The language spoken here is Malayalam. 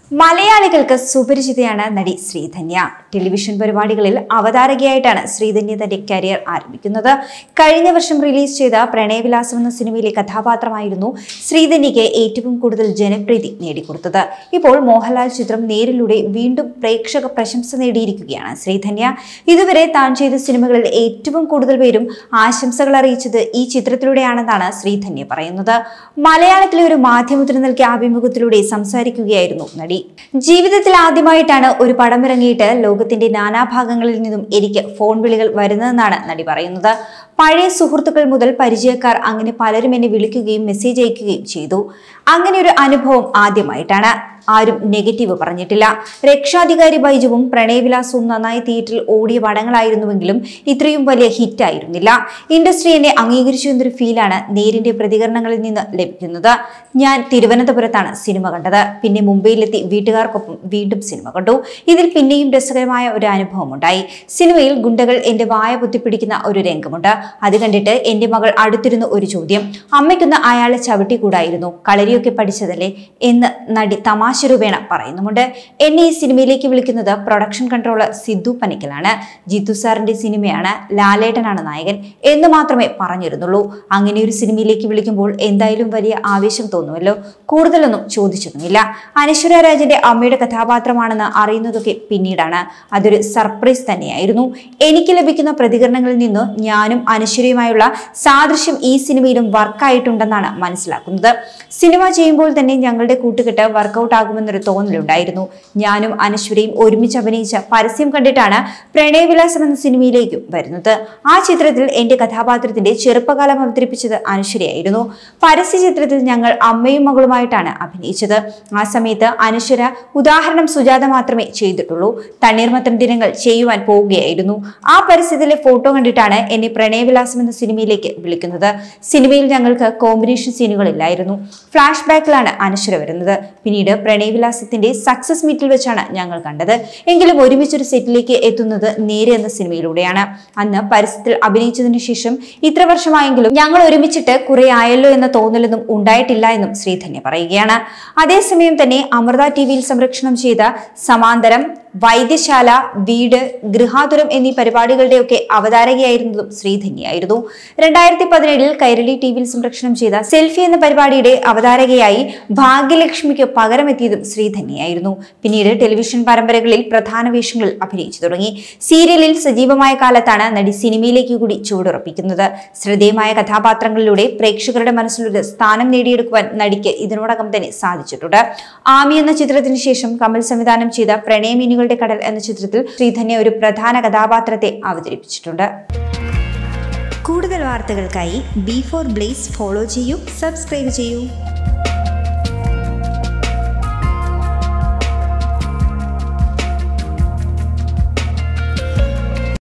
മലയാളികൾക്ക് സുപരിചിതയാണ് നടി ശ്രീധന്യ. ടെലിവിഷൻ പരിപാടികളിൽ അവതാരകയായിട്ടാണ് ശ്രീധന്യ തന്റെ കരിയർ ആരംഭിക്കുന്നത്. കഴിഞ്ഞ വർഷം റിലീസ് ചെയ്ത പ്രണയവിലാസം എന്ന സിനിമയിലെ കഥാപാത്രമായിരുന്നു ശ്രീധന്യയ്ക്ക് ഏറ്റവും കൂടുതൽ ജനപ്രീതി നേടിക്കൊടുത്തത്. ഇപ്പോൾ മോഹൻലാൽ ചിത്രം നേരിലൂടെ വീണ്ടും പ്രേക്ഷക പ്രശംസ നേടിയിരിക്കുകയാണ് ശ്രീധന്യ. ഇതുവരെ താൻ ചെയ്ത സിനിമകളിൽ ഏറ്റവും കൂടുതൽ പേരും ആശംസകൾ അറിയിച്ചത് ഈ ചിത്രത്തിലൂടെയാണെന്നാണ് ശ്രീധന്യ പറയുന്നത്. മലയാളത്തിലെ ഒരു മാധ്യമത്തിന് നൽകിയ അഭിമുഖത്തിലൂടെ സംസാരിക്കുകയായിരുന്നു നടി. ജീവിതത്തിൽ ആദ്യമായിട്ടാണ് ഒരു പടമിറങ്ങിയിട്ട് ലോകത്തിന്റെ നാനാഭാഗങ്ങളിൽ നിന്നും എനിക്ക് ഫോൺ വിളികൾ വരുന്നതെന്നാണ് നടി പറയുന്നത്. പഴയ സുഹൃത്തുക്കൾ മുതൽ പരിചയക്കാർ അങ്ങനെ പലരും എന്നെ വിളിക്കുകയും മെസ്സേജ് അയക്കുകയും ചെയ്തു. അങ്ങനെ ഒരു അനുഭവം ആദ്യമായിട്ടാണ്. ആരും നെഗറ്റീവ് പറഞ്ഞിട്ടില്ല. രക്ഷാധികാരി ബൈജുവും പ്രണയവിലാസവും നന്നായി തിയേറ്ററിൽ ഓടിയ പടങ്ങളായിരുന്നുവെങ്കിലും ഇത്രയും വലിയ ഹിറ്റ് ആയിരുന്നില്ല. ഇൻഡസ്ട്രി എന്നെ അംഗീകരിച്ചു എന്നൊരു ഫീലാണ് നേരിന്റെ പ്രതികരണങ്ങളിൽ നിന്ന് ലഭിക്കുന്നത്. ഞാൻ തിരുവനന്തപുരത്താണ് സിനിമ കണ്ടത്. പിന്നെ മുംബൈയിലെത്തി വീട്ടുകാർക്കൊപ്പം വീണ്ടും സിനിമ കണ്ടു. ഇതിൽ പിന്നെയും രസകരമായ ഒരു അനുഭവം ഉണ്ടായി. സിനിമയിൽ ഗുണ്ടകൾ എന്റെ വായ പൊത്തിപ്പിടിക്കുന്ന ഒരു രംഗമുണ്ട്. അത് കണ്ടിട്ട് എന്റെ മകൾ അടുത്തിരുന്ന ഒരു ചോദ്യം, അമ്മയ്ക്കൊന്ന് അയാളെ ചവിട്ടിക്കൂടായിരുന്നു, കളരിയൊക്കെ പഠിച്ചതല്ലേ എന്ന് നടി തമാശ രൂപേണ പറയുന്നുമുണ്ട്. എന്നെ ഈ സിനിമയിലേക്ക് വിളിക്കുന്നത് പ്രൊഡക്ഷൻ കൺട്രോളർ സിദ്ധു പനിക്കലാണ്. ജിത്തു സാറിന്റെ സിനിമയാണ്, ലാലേട്ടനാണ് നായകൻ എന്ന് മാത്രമേ പറഞ്ഞിരുന്നുള്ളൂ. അങ്ങനെ ഒരു സിനിമയിലേക്ക് വിളിക്കുമ്പോൾ എന്തായാലും വലിയ ആവേശം തോന്നുമല്ലോ. കൂടുതലൊന്നും ചോദിച്ചതുമില്ല. അനശ്വര രാജന്റെ അമ്മയുടെ കഥാപാത്രമാണെന്ന് അറിയുന്നതൊക്കെ പിന്നീടാണ്. അതൊരു സർപ്രൈസ് തന്നെയായിരുന്നു. എനിക്ക് ലഭിക്കുന്ന പ്രതികരണങ്ങളിൽ നിന്ന് ഞാനും അനശ്വരയുമായുള്ള സാദൃശ്യം ഈ സിനിമയിലും വർക്കായിട്ടുണ്ടെന്നാണ് മനസ്സിലാക്കുന്നത്. സിനിമ ചെയ്യുമ്പോൾ തന്നെ ഞങ്ങളുടെ കൂട്ടുകെട്ട് വർക്കൗട്ട് ആകുമെന്നൊരു തോന്നലുണ്ടായിരുന്നു. ഞാനും അനശ്വരയും ഒരുമിച്ച് അഭിനയിച്ച പരസ്യം കണ്ടിട്ടാണ് പ്രണയവിലാസം എന്ന സിനിമയിലേക്കും വരുന്നത്. ആ ചിത്രത്തിൽ എന്റെ കഥാപാത്രത്തിന്റെ ചെറുപ്പകാലം അവതരിപ്പിച്ചത് അനശ്വരയായിരുന്നു. പരസ്യ ചിത്രത്തിൽ ഞങ്ങൾ അമ്മയും മകളുമായിട്ടാണ് അഭിനയിച്ചത്. ആ സമയത്ത് അനശ്വര ഉദാഹരണം സുജാത മാത്രമേ ചെയ്തിട്ടുള്ളൂ. തണ്ണീർമത്തൻ ദിനങ്ങൾ ചെയ്യുവാൻ പോവുകയായിരുന്നു. ആ പരസ്യത്തിലെ ഫോട്ടോ കണ്ടിട്ടാണ് എന്നെ പ്രണയവിലാസം എന്ന സിനിമയിലേക്ക് വിളിക്കുന്നത്. സിനിമയിൽ ഞങ്ങൾക്ക് കോമ്പിനേഷൻ സീനുകളില്ലായിരുന്നു. ഫ്ലാഷ് ബാക്കിലാണ് അനശ്വര വരുന്നത്. പിന്നീട് പ്രണയവിലാസത്തിന്റെ സക്സസ് മീറ്റിൽ വെച്ചാണ് ഞങ്ങൾ കണ്ടത്. എങ്കിലും ഒരുമിച്ചൊരു സെറ്റിലേക്ക് എത്തുന്നത് നേരെ എന്ന സിനിമയിലൂടെയാണ്. അന്ന് പരസ്യത്തിൽ അഭിനയിച്ചതിനു ശേഷം ഇത്ര വർഷമായെങ്കിലും ഞങ്ങൾ ഒരുമിച്ചിട്ട് കുറെ ആയല്ലോ എന്ന തോന്നലൊന്നും ഉണ്ടായിട്ടില്ല എന്നും ശ്രീധന്യ പറയുകയാണ്. അതേസമയം തന്നെ അമൃത ടിവിയിൽ സംരക്ഷണം ചെയ്ത സമാന്തരം, വൈദ്യശാല, വീട്, ഗൃഹാതുരം എന്നീ പരിപാടികളുടെയൊക്കെ അവതാരകയായിരുന്നതും ശ്രീധന്യയായിരുന്നു. 2017 കൈരളി ടിവിയിൽ സംരക്ഷണം ചെയ്ത സെൽഫി എന്ന പരിപാടിയുടെ അവതാരകയായി ഭാഗ്യലക്ഷ്മിക്ക് പകരമെത്തിയതും ശ്രീധന്യയായിരുന്നു. പിന്നീട് ടെലിവിഷൻ പരമ്പരകളിൽ പ്രധാന വേഷങ്ങളിൽ അഭിനയിച്ചു തുടങ്ങി. സീരിയലിൽ സജീവമായ കാലത്താണ് നടി സിനിമയിലേക്ക് കൂടി ചുവടുറപ്പിക്കുന്നത്. ശ്രദ്ധേയമായ കഥാപാത്രങ്ങളിലൂടെ പ്രേക്ഷകരുടെ മനസ്സിലൊരു സ്ഥാനം നേടിയെടുക്കുവാൻ നടിക്ക് ഇതിനോടകം തന്നെ സാധിച്ചിട്ടുണ്ട്. ആമി എന്ന ചിത്രത്തിന് ശേഷം കമൽ സംവിധാനം ചെയ്ത പ്രണയമീനുകളുടെ കടൽ എന്ന ചിത്രത്തിൽ ശ്രീധന്യ ഒരു പ്രധാന കഥാപാത്രത്തെ അവതരിപ്പിച്ചിട്ടുണ്ട്. കൂടുതൽ വാർത്തകൾക്കായി B4 Blaze ഫോളോ ചെയ്യൂ, സബ്സ്ക്രൈബ് ചെയ്യൂ.